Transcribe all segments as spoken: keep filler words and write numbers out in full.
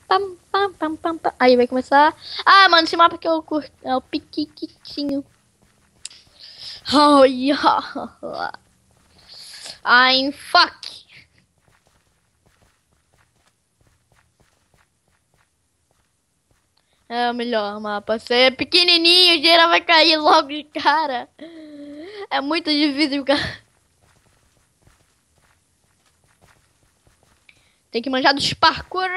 pam, pam, pam, pam, pam. Aí vai começar. Ah, mano, esse mapa que eu curto é o piquiquitinho. Oh, yeah. I'm fuck. É o melhor mapa. Você é pequenininho, geral vai cair logo de cara. É muito difícil, cara. Tem que manjar dos parkour.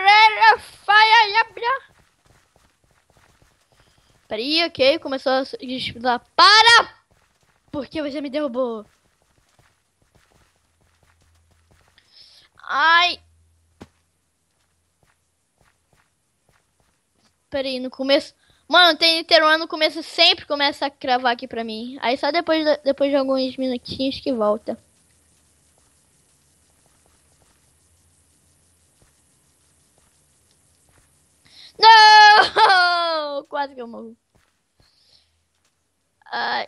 Peraí, ok. Começou a disputar. Para! Porque você me derrubou. Ai. Peraí, no começo... Mano, tem Niterói no começo sempre começa a cravar aqui pra mim. Aí só depois, de, depois de alguns minutinhos que volta. Não! Quase que eu morro. Ai.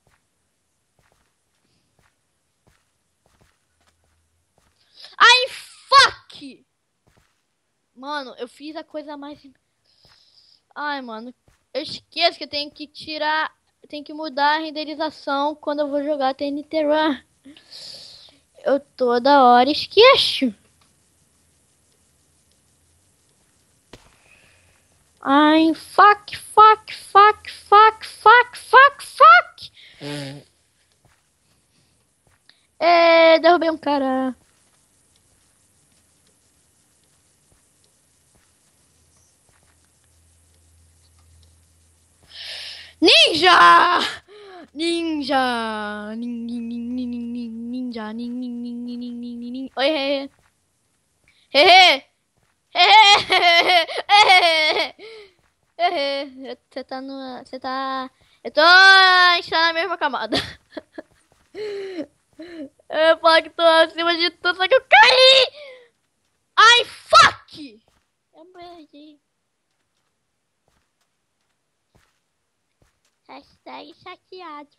Ai, fuck! Mano, eu fiz a coisa mais... Ai, mano. Eu esqueço que eu tenho que tirar... Eu tenho que mudar a renderização quando eu vou jogar T N T Run. Eu toda hora esqueço. Ai, fuck, fuck, fuck, fuck, fuck, fuck, fuck. Hum. É, derrubei um cara. Ninja! Ninja! Nin, nin, nin, nin, nin, nin, ninja! Nin, nin, nin, nin, nin, nin, nin, nin. Oi, hehe! Hehe! Hehe! Hehe! Você tá no... Você tá... Eu tô instalando na mesma camada. Eu falo que tô acima de tudo, só que eu caí! Ai, fuck! Eu perdi. Hashtag chateado.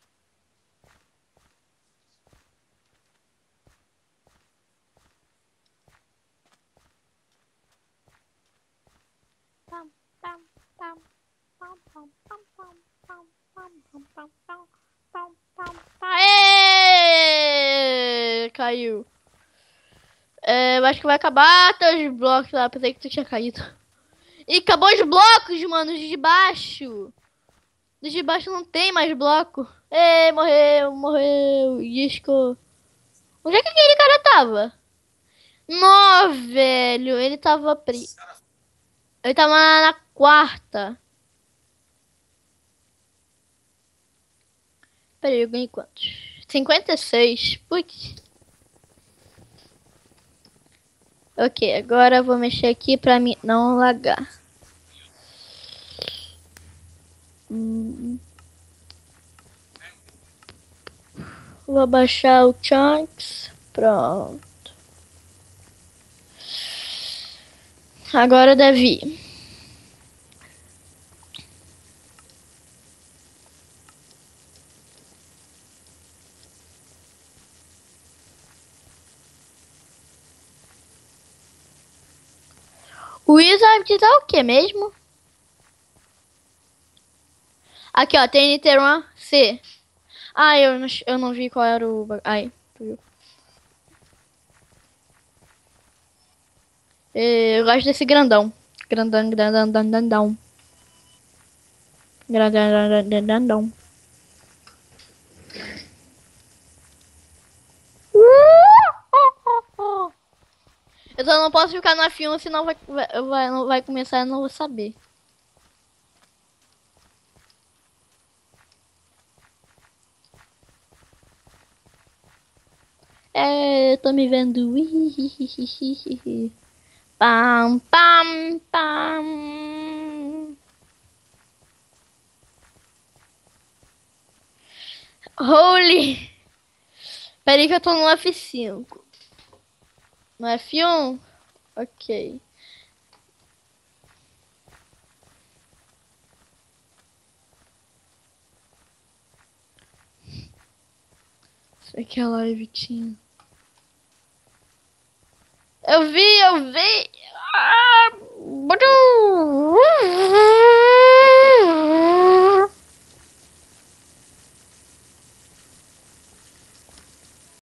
Pam, pam, pam, pam, pam, pam, pam, pam, pam, pam, pam, pam, pam, pam, pam. Aê! Caiu. É, eu acho que vai acabar teus blocos lá. Pensei que tu tinha caído. E acabou os blocos, mano, os de baixo. Os de baixo não tem mais bloco. Ê, morreu, morreu. Disco. Onde é que aquele cara tava? Nó, velho. Ele tava pre... Ele tava na quarta. Peraí, eu ganhei quantos? cinquenta e seis. Putz. Ok, agora eu vou mexer aqui pra mim não lagar. Hum. Vou abaixar o Chunks. Pronto. Agora deve ir. O Wizard dá o que mesmo? Aqui, ó, T N T um C. Ah, eu não, eu não vi qual era o... Ai, tu viu. Eu gosto desse grandão. Grandão, grandão, grandão. Grandão, grandão. Eu só não posso ficar no F um, senão vai, vai, vai, vai começar e eu não vou saber. É, eu tô me vendo. Pam, pam, pam. Holy. Peraí que eu tô no F cinco. No F um? Ok. Isso aqui é live tinha. Eu vi, eu vi.